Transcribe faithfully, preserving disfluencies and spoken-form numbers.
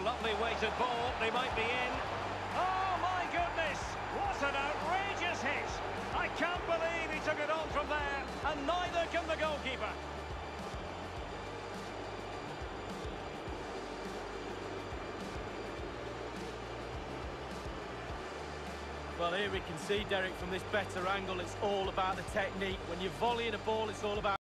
Lovely weighted ball, they might be in. Oh my goodness, what an outrageous hit! I can't believe he took it on from there, and neither can the goalkeeper. Well, here we can see, Derek, from this better angle, it's all about the technique. When you're volleying a ball, it's all about